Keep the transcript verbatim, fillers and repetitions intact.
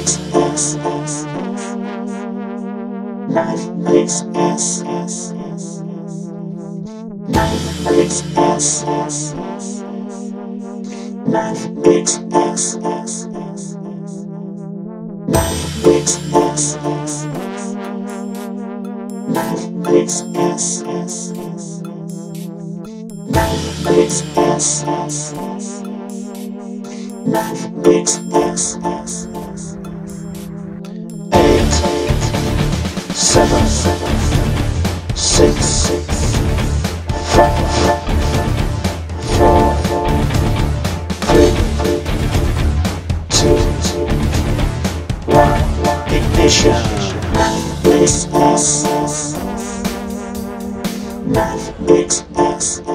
LiveXS, LiveXS, LiveXS, LiveXS, LiveXS, LiveXS, LiveXS, LiveXS. Eight, seven, six, five, four, three, two, one. Ignition. LiveXS, LiveXS.